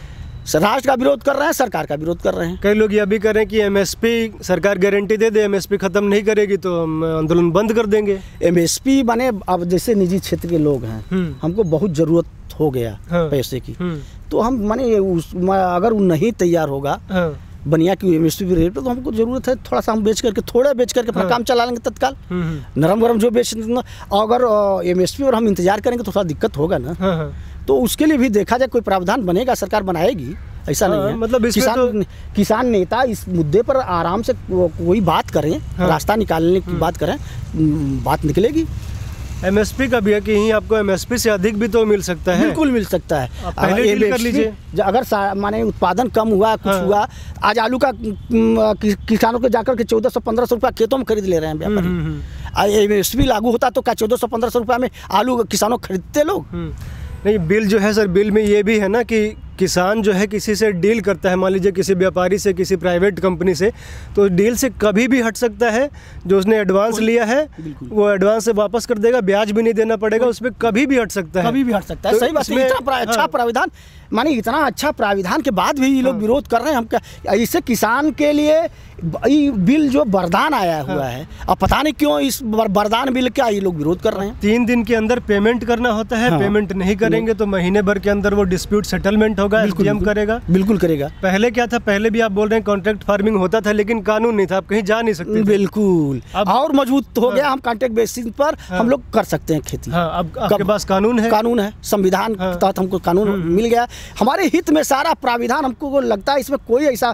राष्ट्र का विरोध कर रहे हैं, सरकार का विरोध कर रहे हैं। कई लोग यह भी करें कि एमएसपी सरकार गारंटी दे दे, एमएसपी खत्म नहीं करेगी तो हम आंदोलन बंद कर देंगे। एमएसपी माने अब जैसे निजी क्षेत्र के लोग हैं, हमको बहुत जरूरत हो गया हाँ, पैसे की, तो हम माने उस अगर वो नहीं तैयार होगा हाँ, बनिया की एमएसपी रेट पे, तो हमको जरूरत है थोड़ा सा हम बेच करके थोड़ा बेच करके अपना हाँ, काम चला लेंगे तत्काल। नरम गरम जो बेच, अगर एमएसपी और हम इंतजार करेंगे तो थोड़ा दिक्कत होगा ना हाँ, तो उसके लिए भी देखा जाए कोई प्रावधान बनेगा, सरकार बनाएगी, ऐसा नहीं है। मतलब किसान तो... किसान नेता इस मुद्दे पर आराम से कोई बात करें हाँ, रास्ता निकालने की बात करें, बात निकलेगी। एमएसपी का भी है कि यहीं आपको एमएसपी से अधिक भी तो मिल सकता है। बिल्कुल मिल सकता है, पहले डील कर लीजिए। अगर माने उत्पादन कम हुआ कुछ हाँ, हुआ, आज आलू का किसानों के जाकर के चौदह सौ पंद्रह सौ रुपया खेतों में खरीद ले रहे हैं व्यापारी। एमएसपी लागू होता तो क्या चौदह सौ पंद्रह सौ रुपया में आलू किसानों खरीदते लोग? नहीं, बिल जो है सर, बिल में ये भी है ना कि किसान जो है किसी से डील करता है, मान लीजिए किसी व्यापारी से, किसी प्राइवेट कंपनी से, तो डील से कभी भी हट सकता है। जो उसने एडवांस लिया है वो एडवांस से वापस कर देगा, ब्याज भी नहीं देना पड़ेगा, उसमें कभी भी हट सकता है, कभी भी हट सकता है। तो सही बात है, इतना अच्छा प्राविधान, माने इतना अच्छा प्राविधान के बाद भी ये लोग विरोध कर रहे हैं। हम क्या इससे किसान के लिए ये बिल जो वरदान आया हुआ है, अब पता नहीं क्यों इस वरदान बिल का ये लोग विरोध कर रहे हैं। तीन दिन के अंदर पेमेंट करना होता है, पेमेंट नहीं करेंगे तो महीने भर के अंदर वो डिस्प्यूट सेटलमेंट होगा, एसडीएम करेगा। बिल्कुल करेगा। पहले क्या था, पहले भी आप बोल रहे हैं कॉन्ट्रैक्ट फार्मिंग होता था, लेकिन कानून नहीं था, आप कहीं जा नहीं सकते। बिल्कुल, अब और मजबूत हो गया, हम कॉन्ट्रैक्ट बेसिस पर हम लोग कर सकते हैं खेती। हाँ, अब आपके पास कानून है, कानून है, संविधान के तहत हमको कानून मिल गया। हमारे हित में सारा प्राविधान, हमको लगता है इसमें कोई ऐसा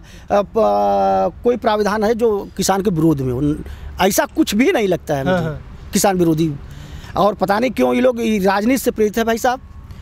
कोई प्राविधान है जो किसान के विरोध में, ऐसा कुछ भी नहीं लगता है मुझे किसान विरोधी। और पता नहीं क्यों ये लोग राजनीति से प्रेरित है भाई साहब,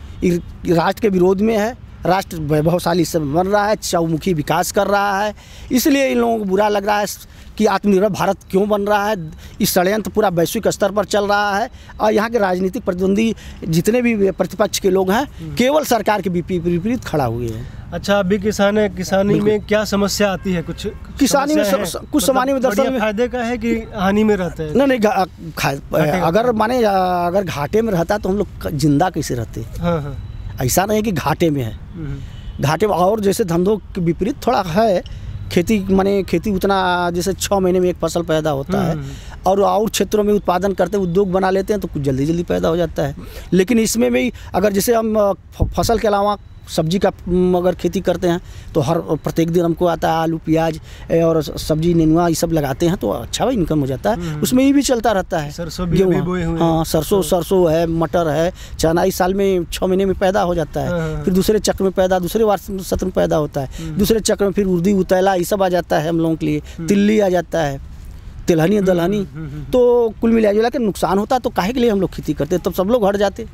राष्ट्र के विरोध में है, राष्ट्र वैभवशाली से बन रहा है, चौमुखी विकास कर रहा है, इसलिए इन लोगों को बुरा लग रहा है कि आत्मनिर्भर भारत क्यों बन रहा है। इस षड्यंत्र पूरा वैश्विक स्तर पर चल रहा है और यहाँ के राजनीतिक प्रतिद्वंदी जितने भी प्रतिपक्ष के लोग हैं केवल सरकार के विपरीत खड़ा हुए हैं। अच्छा, अभी किसान है, किसानी में क्या समस्या आती है? कुछ किसानी में कुछ सामान्य में दरअसल फायदे का है कि हानि में रहता है? नहीं नहीं, अगर माने अगर घाटे में रहता तो हम लोग जिंदा कैसे रहते? हाँ हाँ, ऐसा नहीं है कि घाटे में है, घाटे में और जैसे धंधों के विपरीत थोड़ा है। खेती माने खेती उतना जैसे छः महीने में एक फसल पैदा होता है और और क्षेत्रों में उत्पादन करते उद्योग बना लेते हैं तो कुछ जल्दी जल्दी पैदा हो जाता है। लेकिन इसमें भी अगर जैसे हम फसल के अलावा सब्जी का अगर खेती करते हैं तो हर प्रत्येक दिन हमको आता है आलू प्याज और सब्जी नेनुआ ये सब लगाते हैं तो अच्छा भाई इनकम हो जाता है। उसमें ये भी चलता रहता है, सरसों भी बोए हुए, हाँ सरसों सरसों है, मटर है, चना इस साल में छः महीने में पैदा हो जाता है। फिर दूसरे चक्र में पैदा दूसरे वार्षिक सत्र में पैदा होता है, दूसरे चक्र में फिर उर्दी उतैला ये सब आ जाता है हम लोगों के लिए, तिल्ली आ जाता है, तिलहनी दलहनी। तो कुल मिला जुला के नुकसान होता है तो काहे के लिए हम लोग खेती करते, तब सब लोग हट जाते।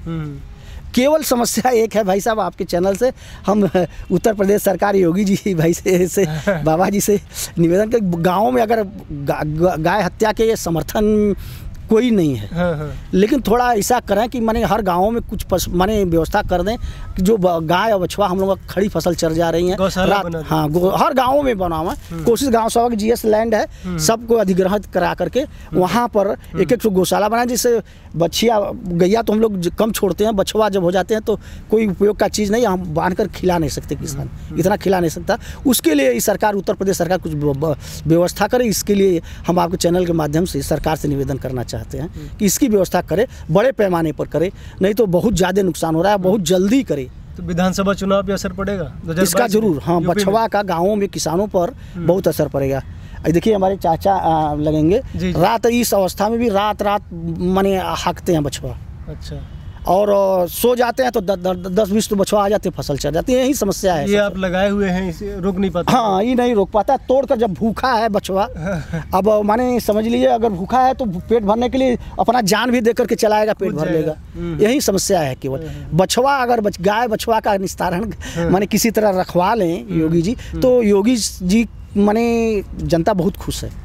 केवल समस्या एक है भाई साहब, आपके चैनल से हम उत्तर प्रदेश सरकार योगी जी भाई से, से बाबा जी से निवेदन कर, गाँव में अगर गा, गा, गाय हत्या के समर्थन कोई नहीं है, हाँ हाँ। लेकिन थोड़ा ऐसा करें कि माने हर गाँव में कुछ माने व्यवस्था कर दें कि जो गाय और बछवा हम लोग खड़ी फसल चर जा रही हैं रात, हाँ हर गाँव में बना हुआ है। कोशिश गाँव सभा की जीएस लैंड है, सबको अधिग्रहित करा करके वहाँ पर एक एक गौशाला बनाए, जिससे बछिया गैया तो हम लोग कम छोड़ते हैं, बछवा जब हो जाते हैं तो कोई उपयोग का चीज़ नहीं, हम बांध कर खिला नहीं सकते, किसान इतना खिला नहीं सकता। उसके लिए सरकार उत्तर प्रदेश सरकार कुछ व्यवस्था करे, इसके लिए हम आपके चैनल के माध्यम से सरकार से निवेदन करना चाहते हैं कि इसकी व्यवस्था करे, बड़े पैमाने पर करे, नहीं तो बहुत ज़्यादा नुकसान हो रहा है, बहुत जल्दी करे। तो विधानसभा चुनाव पे असर पड़ेगा इसका जरूर, हाँ बछवा का गाँवों में किसानों पर बहुत असर पड़ेगा। देखिए हमारे चाचा लगेंगे, रात इस अवस्था में भी रात रात माने हाँकते हैं बछवा, अच्छा, और सो जाते हैं तो दस बीस तो बछवा आ जाते हैं, फसल चढ़ जाती है। यही समस्या है, ये आप लगाए हुए हैं, इसे रोक नहीं पाते। हाँ, ये नहीं रोक पाता, तोड़कर जब भूखा है बछवा अब माने समझ लीजिए अगर भूखा है तो पेट भरने के लिए अपना जान भी दे करके चलाएगा, पेट भर लेगा। यही समस्या है केवल। बछवा अगर बच, गाय बछवा का निस्तारण माने किसी तरह रखवा लें योगी जी, तो योगी जी माने जनता बहुत खुश है।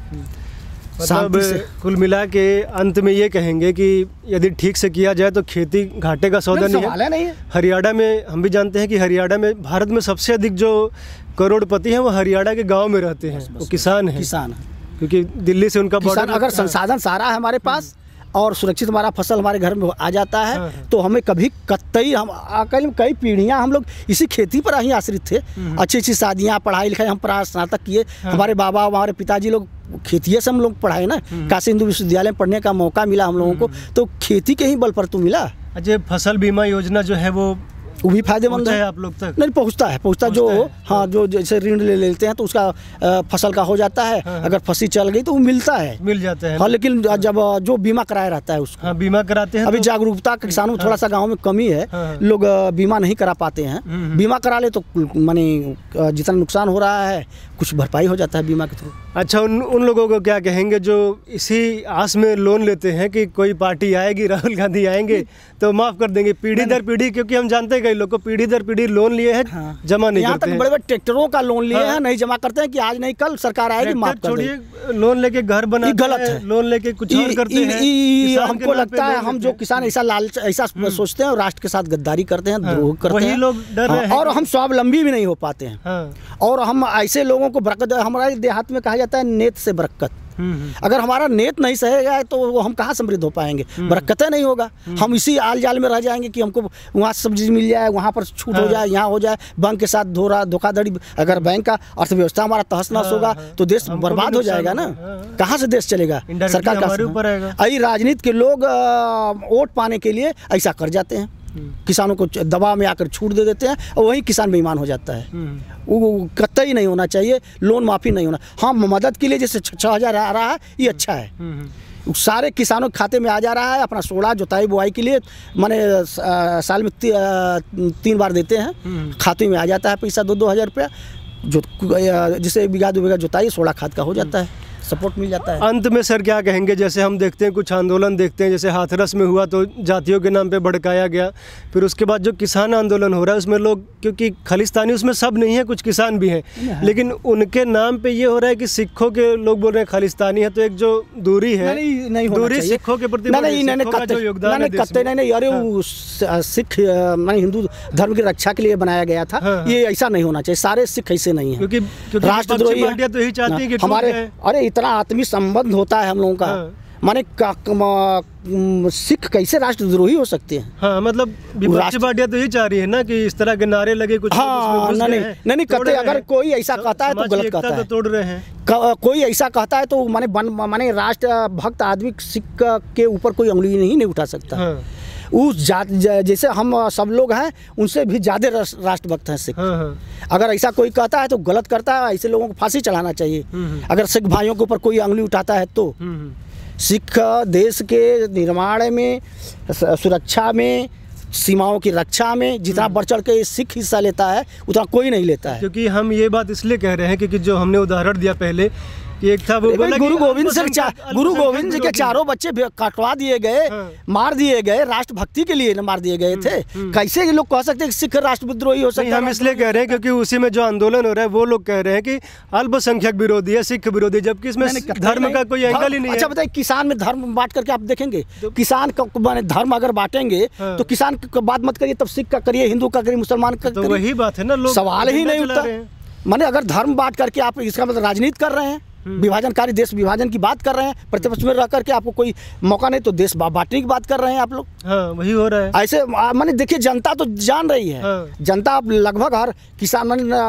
मतलब कुल मिला के अंत में ये कहेंगे कि यदि ठीक से किया जाए तो खेती घाटे का सौदा नहीं है, नहीं है। हरियाणा में हम भी जानते हैं कि हरियाणा में भारत में सबसे अधिक जो करोड़पति हैं वो हरियाणा के गांव में रहते हैं, वो किसान हैं, किसान है, क्योंकि दिल्ली से उनका किसान अगर संसाधन सारा है हमारे पास और सुरक्षित हमारा फसल हमारे घर में आ जाता है। हाँ। तो हमें कभी कतई हम कई कई पीढ़ियाँ हम लोग इसी खेती पर ही आश्रित थे। अच्छी अच्छी शादियाँ, पढ़ाई लिखाई, हम पढ़ा स्नातक किए। हमारे बाबा हमारे पिताजी लोग खेती से हम लोग पढ़ाए ना, काशी हिंदू विश्वविद्यालय में पढ़ने का मौका मिला हम लोगों को, तो खेती के ही बल पर तो मिला। अच्छा, फसल बीमा योजना जो है वो वो भी फायदेमंद है आप लोग तक? नहीं पहुंचता है, पहुंचता जो है। हाँ, जो जैसे ऋण ले लेते हैं तो उसका आ, फसल का हो जाता है। हाँ। अगर फसल चल गई तो वो मिलता है, मिल जाता है। हाँ, लेकिन जब जो बीमा कराया रहता है उसको, हाँ, बीमा कराते हैं। अभी तो जागरूकता किसानों में थोड़ा सा गाँव में कमी है। हाँ। लोग बीमा नहीं करा पाते हैं। बीमा करा ले तो माने जितना नुकसान हो रहा है कुछ भरपाई हो जाता है बीमा के थ्रू। अच्छा, उन उन लोगों को क्या कहेंगे जो इसी आस में लोन लेते हैं कि कोई पार्टी आएगी, राहुल गांधी आएंगे तो माफ़ कर देंगे, पीढ़ी दर पीढ़ी, क्योंकि हम जानते हैं कई लोग को पीढ़ी दर पीढ़ी लोन लिए हैं। हाँ। जमा नहीं करते हैं। बड़े बड़े ट्रैक्टरों का लोन लिए हैं, नहीं जमा करते हैं कि आज नहीं कल सरकार आएगी माफ कर देगी। लोन लेके घर बनाते हैं, गलत है। लोन लेके कुछ और करते हैं। हमको लगता है हम जो किसान ऐसा लालच ऐसा सोचते हैं और राष्ट्र के साथ गद्दारी करते हैं, द्रोह करते हैं, वही लोग डर रहे हैं और हम स्वावलंबी भी नहीं हो पाते हैं। और हम ऐसे लोगों को बरकत, हमारे देहात में कहा जाता है नेत से बरकत। अगर हमारा नेत नहीं सहेगा तो हम कहाँ समृद्ध हो पाएंगे, बरकतें नहीं होगा। हम इसी आल जाल में रह जाएंगे कि हमको वहाँ सब्जी मिल जाए, वहाँ पर छूट हो जाए, यहाँ हो जाए, बैंक के साथ धोरा धोखाधड़ी। अगर बैंक का अर्थव्यवस्था हमारा तहस नहस होगा तो देश बर्बाद हो जाएगा ना। कहाँ से देश चलेगा, सरकार का। यही राजनीति के लोग वोट पाने के लिए ऐसा कर जाते हैं, किसानों को दबाव में आकर छूट दे देते हैं और वही किसान बेईमान हो जाता है। वो कतई नहीं होना चाहिए, लोन माफ़ी नहीं होना। हाँ, मदद के लिए जैसे छः हज़ार आ रहा है ये अच्छा है, सारे किसानों के खाते में आ जा रहा है। अपना सोलह जुताई बुआई के लिए माने साल में ती, तीन बार देते हैं, खाते में आ जाता है पैसा दो दो हज़ार रुपया, जो जिसे बीघा दो बीघा जुताई सोलह खाद का हो जाता है, सपोर्ट मिल जाता है। अंत में सर क्या कहेंगे, जैसे हम देखते हैं कुछ आंदोलन देखते हैं, जैसे हाथरस में हुआ तो जातियों के नाम पे भड़काया गया, फिर उसके बाद जो किसान आंदोलन हो रहा है उसमें लोग, क्योंकि खालिस्तानी उसमें सब नहीं है, कुछ किसान भी हैं, लेकिन उनके नाम पे ये हो रहा है कि सिखों के लोग बोल रहे हैं खालिस्तानी है, तो एक जो दूरी है, नहीं, नहीं दूरी सिखों के प्रति योगदान नहीं। अरे वो सिख माने हिंदू धर्म की रक्षा के लिए बनाया गया था, ये ऐसा नहीं होना चाहिए। सारे सिख ऐसे नहीं है, क्योंकि राष्ट्रद्रोही पार्टियां तो यही चाहती है कि हमारे, अरे इतना आत्मीय संबंध होता है हम लोगों का। हाँ। माने सिख कैसे राष्ट्रद्रोही हो सकते हैं? हाँ, मतलब विपक्षी पार्टियां तो यही चाह रही है ना कि इस तरह के नारे लगे कुछ। हाँ, नहीं नहीं नहीं, नहीं कहते। अगर कोई ऐसा कहता है तो गलत कहता है, तोड़ रहे हैं। कोई ऐसा कहता है तो माने माने राष्ट्र भक्त आदमी सिख के ऊपर कोई उंगली नहीं नहीं उठा सकता। हाँ। उस जात जैसे हम सब लोग हैं उनसे भी ज़्यादा राष्ट्रभक्त हैं सिख। हाँ हाँ। अगर ऐसा कोई कहता है तो गलत करता है, ऐसे लोगों को फांसी चढ़ाना चाहिए अगर सिख भाइयों के ऊपर कोई उंगली उठाता है तो। सिख देश के निर्माण में, सुरक्षा में, सीमाओं की रक्षा में जितना बढ़ चढ़ के सिख हिस्सा लेता है उतना कोई नहीं लेता है। क्योंकि हम ये बात इसलिए कह रहे हैं क्योंकि जो हमने उदाहरण दिया पहले कि एक था वो गुरु गोविंद सिंह गुरु गोविंद जी के चारों बच्चे कटवा दिए गए। हाँ। मार दिए गए, राष्ट्रभक्ति के लिए मार दिए गए थे। कैसे ये लोग कह सकते हैं कि सिख राष्ट्रविद्रोही हो सकते हैं? हम इसलिए कह रहे हैं क्योंकि उसी में जो आंदोलन हो रहा है वो लोग कह रहे हैं कि अल्पसंख्यक विरोधी है, सिख विरोधी, जबकि इसमें धर्म का कोई एंगल ही नहीं है। अच्छा बताइए, किसान में धर्म बांट करके आप देखेंगे, किसान का धर्म अगर बांटेंगे तो किसान की बात मत करिए, तब सिख का करिए, हिंदू का करिए, मुसलमान का करिए। वही बात है ना, लोग सवाल ही नहीं उठता। माने अगर धर्म बांट करके आप इसका मतलब राजनीति कर रहे हैं, विभाजनकारी देश विभाजन की बात कर रहे हैं, प्रतिपक्ष में रह करके आपको कोई मौका नहीं तो देश बांटने की बात कर रहे हैं आप लोग। हाँ, वही हो रहा है ऐसे। माने देखिए, जनता तो जान रही है। हाँ। जनता लगभग हर किसान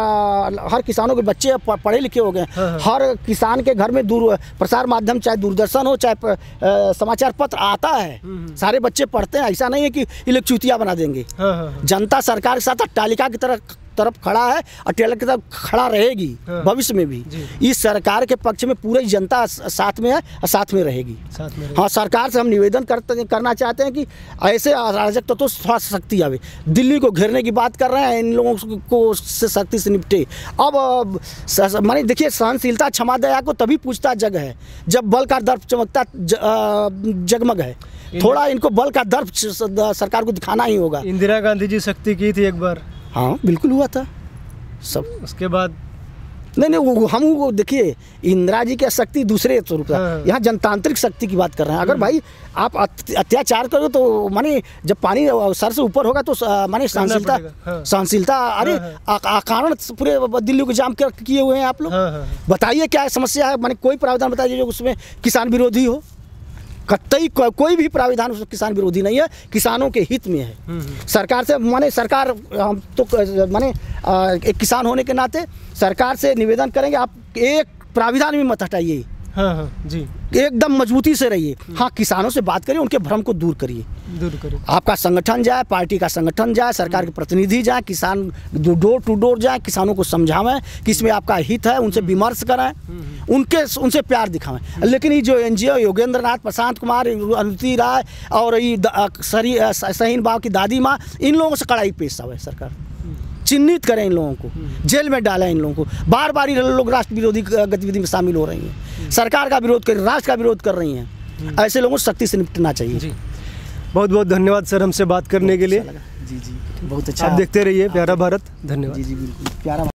हर किसानों के बच्चे पढ़े लिखे हो गए। हाँ। हर किसान के घर में दूर प्रसार माध्यम, चाहे दूरदर्शन हो चाहे समाचार पत्र आता है, सारे बच्चे पढ़ते हैं। ऐसा नहीं है कि ये लोग चूतिया बना देंगे। हाँ। जनता सरकार के साथ अट्टालिका की तरह तरफ खड़ा है, अट्टालिका की तरफ खड़ा रहेगी। हाँ। भविष्य में भी इस सरकार के पक्ष में पूरी जनता साथ में है और साथ में रहेगी, साथ में रहेगी। हाँ, सरकार से हम निवेदन करते करना चाहते हैं कि ऐसे अराजक तत्व तो थोड़ा शक्ति आवे। दिल्ली को घेरने की बात कर रहे हैं, इन लोगों को से शक्ति से निपटे। अब माने देखिए, सहनशीलता क्षमा दया को तभी पूछता जग है जब बल का दर्प चमकता जगमग है। थोड़ा इनको बल का दर्प सरकार को दिखाना ही होगा। इंदिरा गांधी जी शक्ति की थी एक बार। हाँ, बिल्कुल हुआ था सब। उसके बाद नहीं नहीं वो हम वो देखिए, इंदिरा जी की शक्ति दूसरे स्वरूप का। हाँ। यहाँ जनतांत्रिक शक्ति की बात कर रहे हैं। अगर भाई आप अत्याचार करो तो माने जब पानी सर से ऊपर होगा तो माने सहनशीलता। हाँ। सहनशीलता अरे कारण पूरे दिल्ली को जाम किए हुए हैं आप लोग। हाँ। बताइए क्या समस्या है? माने कोई प्रावधान बताइए जो उसमें किसान विरोधी हो। कतई को, कोई भी प्राविधान उसमें किसान विरोधी नहीं है, किसानों के हित में है। सरकार से माने सरकार हम तो माने एक किसान होने के नाते सरकार से निवेदन करेंगे, आप एक प्राविधान भी मत हटाइए। हाँ हाँ जी, एकदम मजबूती से रहिए। हाँ, किसानों से बात करिए, उनके भ्रम को दूर करिए, दूर करिए। आपका संगठन जाए, पार्टी का संगठन जाए, सरकार के प्रतिनिधि जाए, किसान डोर टू डोर जाए, किसानों को समझावें कि इसमें आपका हित है, उनसे विमर्श कराएं, उनके उनसे प्यार दिखावें। लेकिन ये जो N G O Yogendra Nath, Prashant Kumar, Anuti Rai और ये सहीन बाव की दादी माँ, इन लोगों से कड़ाई पेश आवे। सरकार चिन्हित करें इन लोगों को, जेल में डालें इन लोगों को। बार बार ये लोग राष्ट्र विरोधी गतिविधि में शामिल हो रही हैं, सरकार का विरोध कर, राष्ट्र का विरोध कर रही हैं। ऐसे लोगों से सख्ती से निपटना चाहिए। जी, बहुत बहुत धन्यवाद सर हमसे बात करने के लिए। जी जी, बहुत अच्छा। आप देखते रहिए प्यारा भारत। धन्यवाद। जी जी, बिल्कुल प्यारा।